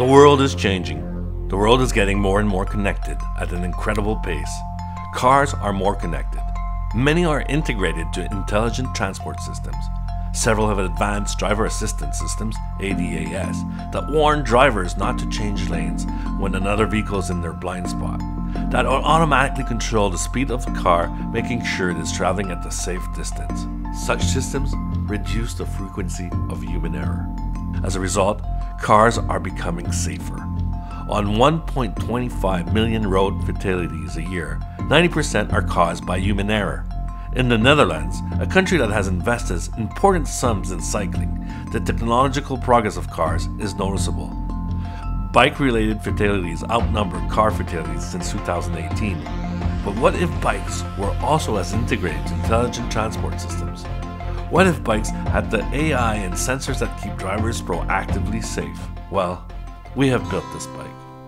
The world is changing. The world is getting more and more connected at an incredible pace. Cars are more connected. Many are integrated to intelligent transport systems. Several have advanced driver assistance systems, ADAS, that warn drivers not to change lanes when another vehicle is in their blind spot. That automatically control the speed of the car, making sure it is traveling at a safe distance. Such systems reduce the frequency of human error. As a result, cars are becoming safer. On 1.25 million road fatalities a year, 90% are caused by human error. In the Netherlands, a country that has invested important sums in cycling, the technological progress of cars is noticeable. Bike-related fatalities outnumber car fatalities since 2018. But what if bikes were also as integrated to intelligent transport systems? What if bikes had the AI and sensors that keep drivers proactively safe? Well, we have built this bike.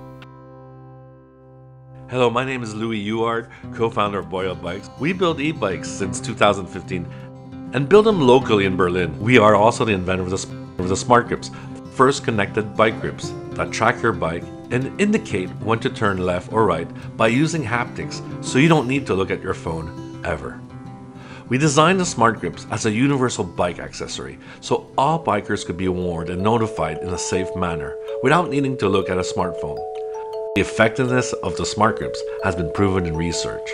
Hello, my name is Louis Huard, co-founder of Boyle Bikes. We build e-bikes since 2015 and build them locally in Berlin. We are also the inventor of the Smart Grips, first connected bike grips that track your bike and indicate when to turn left or right by using haptics, so you don't need to look at your phone ever. We designed the Smart Grips as a universal bike accessory, so all bikers could be warned and notified in a safe manner without needing to look at a smartphone. The effectiveness of the Smart Grips has been proven in research.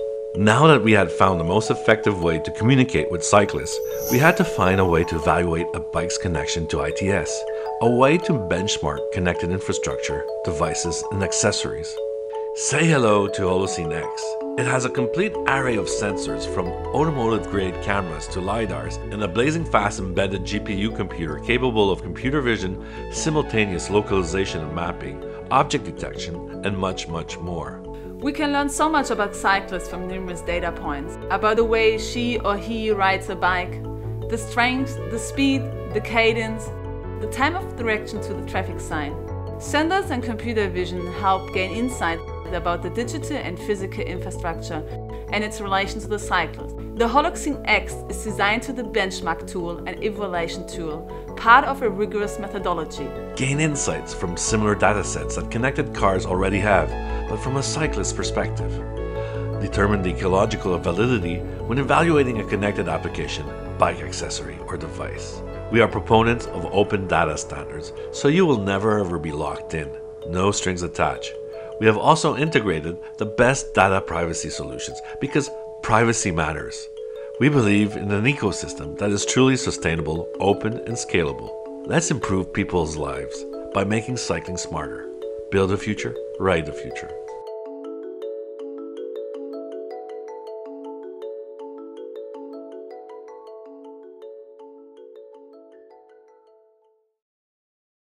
Now that we had found the most effective way to communicate with cyclists, we had to find a way to evaluate a bike's connection to ITS, a way to benchmark connected infrastructure, devices, and accessories. Say hello to Holocene X. It has a complete array of sensors, from automotive-grade cameras to LiDARs, and a blazing fast embedded GPU computer capable of computer vision, simultaneous localization and mapping, object detection, and much, much more. We can learn so much about cyclists from numerous data points, about the way she or he rides a bike, the strength, the speed, the cadence, the time of direction to the traffic sign. Sensors and computer vision help gain insight about the digital and physical infrastructure and its relation to the cyclist. The Holocene X is designed to the benchmark tool and evaluation tool, part of a rigorous methodology. Gain insights from similar datasets that connected cars already have, but from a cyclist's perspective. Determine the ecological validity when evaluating a connected application, bike accessory, or device. We are proponents of open data standards, so you will never ever be locked in. No strings attached. We have also integrated the best data privacy solutions because privacy matters. We believe in an ecosystem that is truly sustainable, open, and scalable. Let's improve people's lives by making cycling smarter. Build the future, ride the future.